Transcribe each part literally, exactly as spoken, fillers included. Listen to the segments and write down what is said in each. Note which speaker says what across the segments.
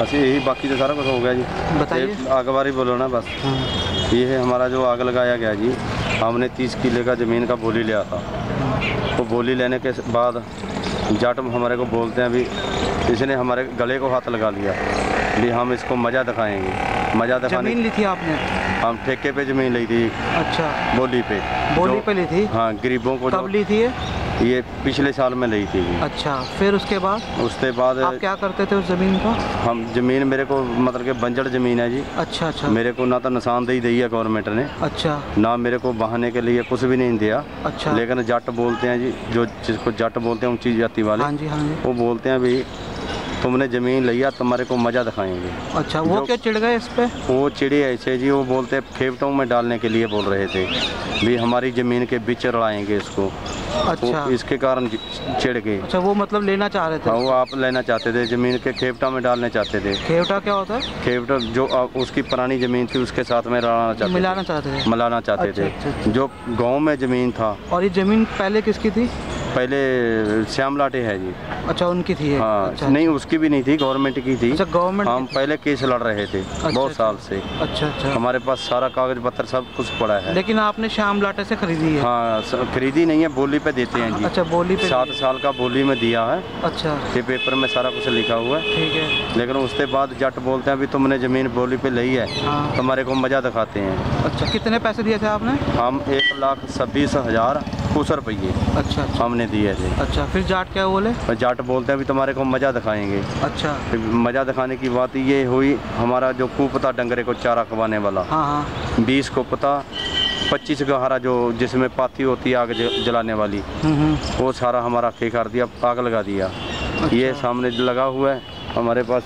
Speaker 1: बस यही, बाकी तो सारा कुछ हो गया जी।
Speaker 2: बताइए,
Speaker 1: आग बारी बोलो ना बस। ये है हमारा जो आग लगाया गया जी, हमने तीस किले का ज़मीन का बोली लिया था। वो बोली लेने के बाद जाट हमारे को बोलते हैं अभी इसने हमारे गले को हाथ लगा लिया भी हम इसको मज़ा दिखाएंगे। मज़ा दिखाने
Speaker 2: ज़मीन ली थी आपने?
Speaker 1: हम ठेके पे ज़मीन ली थी।
Speaker 2: अच्छा,
Speaker 1: बोली पे
Speaker 2: बोली पे ली थी?
Speaker 1: हाँ, गरीबों को।
Speaker 2: कब ली थी ये?
Speaker 1: ये पिछले साल में ली थी।
Speaker 2: अच्छा, फिर उसके बाद?
Speaker 1: उसके बाद
Speaker 2: आप क्या करते थे उस ज़मीन का? हम
Speaker 1: ज़मीन मेरे को मतलब कि बंजर ज़मीन है जी।
Speaker 2: अच्छा अच्छा।
Speaker 1: मेरे को ना तो निशानदेही दी है गवर्नमेंट ने। अच्छा। ना मेरे को बहाने के लिए कुछ भी नहीं दिया। अच्छा। लेकिन जट बोलते हैं जी, जो जिसको जट बोलते हैं ऊंची जाति वाले। हाँ जी हाँ जी। वो बोलते हैं भाई तुमने ज़मीन लिया, तुम्हारे को मज़ा दिखाएंगे। अच्छा, वो क्या चिढ़ गए इस पे? वो चिड़े ऐसे जी, वो बोलते हैं खेपटों में डालने के लिए बोल रहे थे भी हमारी ज़मीन के बीच लड़ाएंगे इसको। अच्छा, इसके कारण चिढ़ गए। अच्छा, वो मतलब लेना चाह रहे थे? हाँ, वो आप लेना चाहते थे, ज़मीन के खेपटा में डालने चाहते थे। खेपटा क्या होता है? खेपटा जो उसकी पुरानी ज़मीन थी उसके साथ में लड़ाना चाहते, मिलाना चाहते थे, मिलाना चाहते थे। जो गाँव में ज़मीन था। और ये ज़मीन पहले किसकी थी? पहले श्याम लाटे है जी। अच्छा, उनकी थी? हाँ। अच्छा, नहीं, उसकी भी नहीं थी, गवर्नमेंट की थी। अच्छा, गवर्नमेंट। हम पहले केस लड़ रहे थे। अच्छा, बहुत साल से। अच्छा अच्छा। हमारे पास सारा कागज पत्र सब कुछ पड़ा है। लेकिन आपने श्याम लाटे से खरीदी है? हाँ, खरीदी नहीं है, बोली पे देते हैं जी। अच्छा, बोली पे? सात साल का बोली में दिया है। अच्छा। ये पेपर में सारा कुछ लिखा हुआ है। ठीक है। लेकिन उसके बाद जट बोलते हैं अभी तुमने ज़मीन बोली पे ली है, तुम्हारे को मज़ा दिखाते हैं। अच्छा, कितने पैसे दिए थे आपने? हम एक लाख छब्बीस हज़ार कुछ रुपये। अच्छा, हमने दिए थे। अच्छा, फिर जाट क्या बोले? जाट बोलते हैं अभी तुम्हारे को मज़ा दिखाएंगे। अच्छा। मज़ा दिखाने की बात ये हुई, हमारा जो कुपता डंगरे को चारा खवाने वाला, हाँ हाँ, बीस को पता पच्चीस का हरा जो जिसमें पाथी होती है आग जलाने वाली, वो सारा हमारा खे कर दिया, आग लगा दिया। अच्छा। ये सामने लगा हुआ है, हमारे पास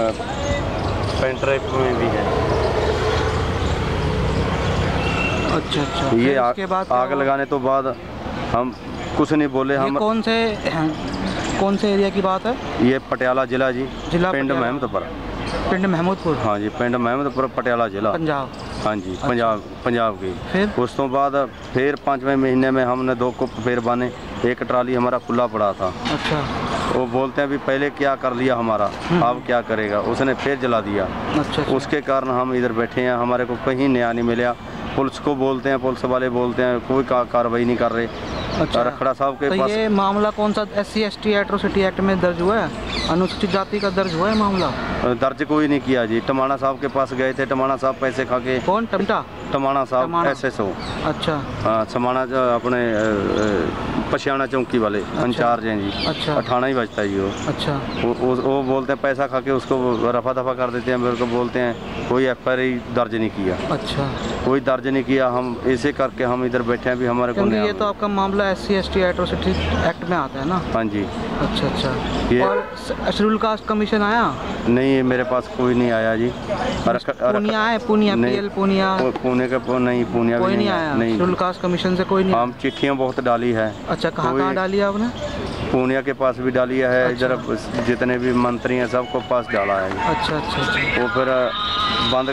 Speaker 1: पेंट्रेक में भी है। अच्छा अच्छा। ये आग, आग लगाने तो बाद हम कुछ नहीं बोले। हम कौन से कौन से एरिया की बात है? ये पटियाला जिला जी, जिला पिंड महमूदपुर। पिंड महमूदपुर? हाँ जी, पिंड महमूदपुर, पटियाला जिला, पंजाब। हाँ जी। अच्छा। पंजाब, पंजाब की। फिर उस तो बाद फिर पाँचवें महीने में हमने दो कुप फिर बने, एक ट्राली हमारा खुला पड़ा था। अच्छा। वो बोलते हैं अभी पहले क्या कर लिया हमारा, अब क्या करेगा, उसने फिर जला दिया। अच्छा। उसके कारण हम इधर बैठे हैं, हमारे को कहीं न्याय नहीं मिला। पुलिस को बोलते हैं, पुलिस वाले बोलते हैं कोई का कार्रवाई नहीं कर रहे। अच्छा। रखड़ा साहब के तो पास ये मामला कौन सा S C S T atrocity act में दर्ज हुआ है? अनुसूचित जाति का दर्ज हुआ है मामला? दर्ज कोई नहीं किया जी। टमाना साहब के पास गए थे, टमाना साहब पैसे खा के। कौन? टमटा? टमाना साहब एस एस ओ। अच्छा। हाँ, समाना अपने पशियाना चौकी वाले इंचार्ज हैं जी। अच्छा। अठाना ही बजता है जी वो। अच्छा। वो, वो, वो बोलते हैं पैसा खा के उसको रफा दफा कर देते हैं। मेरे को बोलते हैं कोई एफ आई आर दर्ज नहीं किया। अच्छा। कोई दर्ज नहीं किया। हम ऐसे करके हम इधर बैठे हैं, भी हमारे को ये तो आपका मामला S C S T atrocity act में आता है ना? हाँ जी। अच्छा अच्छा। और शेड्यूल कास्ट कमीशन आया? नहीं, मेरे पास कोई नहीं आया जी। पूनिया है? पूनिया, पीएल पूनिया? पुणे का नहीं, पूनिया कोई नहीं आया। नहीं, शेड्यूल कास्ट कमीशन से कोई नहीं? हम चिट्ठियाँ बहुत डाली है। अच्छा, कहाँ कहाँ डाली है आपने? पूनिया के पास भी डाली है। इधर अच्छा। जितने भी मंत्री हैं सबको पास डाला है। अच्छा अच्छा। वो फिर बंद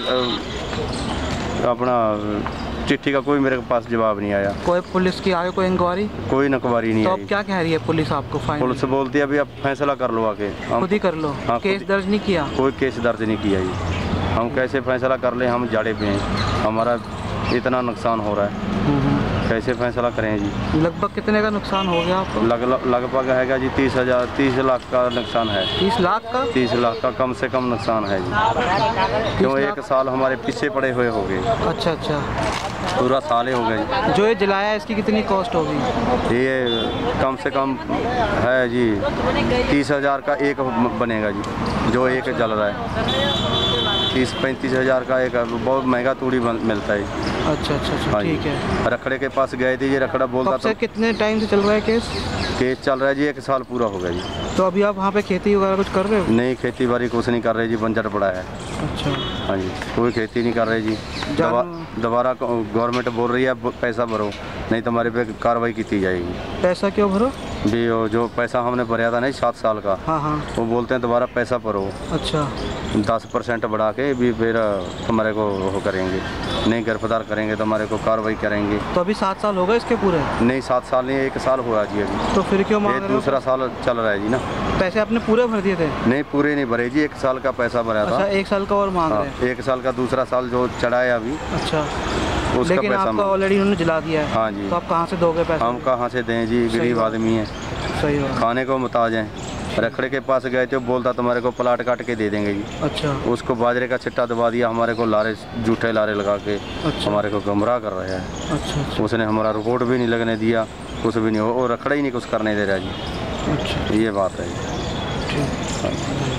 Speaker 1: अपना चिट्ठी का कोई मेरे पास जवाब नहीं आया। कोई पुलिस की आई कोई इंक्वायरी? कोई इंक्वायरी नहीं आई। तो अब क्या कह रही है पुलिस आपको? फाइनल पुलिस बोलती है अभी आप फैसला कर लो, आके खुद ही कर लो। हाँ, केस दर्ज नहीं किया? कोई केस दर्ज नहीं किया जी। हम कैसे फैसला कर ले? हम जाड़े पे हैं, हमारा इतना नुकसान हो रहा है, कैसे फैसला करें जी? लगभग कितने का नुकसान हो गया आपको? लग, लगभग हैगा जी तीस हजार तीस लाख का नुकसान है। तीस लाख का? तीस लाख का कम से कम नुकसान है जी। क्यों एक साल हमारे पीछे पड़े हुए हो गए। अच्छा अच्छा। पूरा साल ही हो गए। जो ये जलाया इसकी कितनी कॉस्ट होगी? ये कम से कम है जी तीस हजार का एक बनेगा जी, जो एक जल रहा है। तीस पैंतीस हजार का एक बहुत महंगा तूड़ी मिलता है। अच्छा अच्छा, ठीक है। रखड़े के पास गए थे, ये रखड़ा बोलता था। कितने टाइम से चल रहा है केस? केस चल रहा है जी एक साल पूरा हो गया जी। तो अभी आप वहाँ पे खेती वगैरह कुछ कर रहे हो? नहीं, खेती बाड़ी कुछ नहीं कर रहे जी, बंजर पड़ा है। अच्छा। हाँ जी, कोई खेती नहीं कर रहे जी। दोबारा गवर्नमेंट बोल रही है पैसा भरो, नहीं तो हमारे पे कार्रवाई की जाएगी। पैसा क्यों भरो? भी जो पैसा हमने भरा था नहीं सात साल का, हाँ हाँ, वो बोलते हैं दोबारा पैसा भरो। अच्छा। दस परसेंट बढ़ा के भी फिर हमारे को वो करेंगे, नहीं गिरफ्तार करेंगे तो हमारे को कार्रवाई करेंगे। तो अभी सात साल हो गए इसके पूरे? नहीं, सात साल नहीं, एक साल हुआ जी अभी। तो फिर क्यों मांग रहे हो? दूसरा साल चल रहा है जी ना।
Speaker 2: पैसे आपने पूरे भर दिए थे?
Speaker 1: नहीं पूरे नहीं भरे जी, एक साल का पैसा भरा था।
Speaker 2: अच्छा, एक साल का और मांग रहे हैं?
Speaker 1: एक साल का, दूसरा साल जो चढ़ा है अभी।
Speaker 2: अच्छा,
Speaker 1: उसका
Speaker 2: लेकिन
Speaker 1: पैसा
Speaker 2: आपका ऑलरेडी उन्होंने जला दिया है।
Speaker 1: हाँ जी।
Speaker 2: तो आप कहाँ से दोगे पैसे?
Speaker 1: हम कहाँ से दें जी, गरीब आदमी है।
Speaker 2: सही बात।
Speaker 1: खाने को मुताज हैं। रखड़े के पास गए थे, बोलता तुम्हारे को प्लाट काट के दे देंगे जी।
Speaker 2: अच्छा।
Speaker 1: उसको बाजरे का छिट्टा दबा दिया, हमारे को लारे झूठे लारे लगा के
Speaker 2: अच्छा।
Speaker 1: हमारे को गुमराह कर रहे हैं।
Speaker 2: अच्छा, अच्छा।
Speaker 1: उसने हमारा रिपोर्ट भी नहीं लगने दिया, कुछ भी नहीं, वो रखड़ा ही नहीं कुछ करने दे रहा जी।
Speaker 2: अच्छा,
Speaker 1: ये बात है जी।
Speaker 2: ठीक।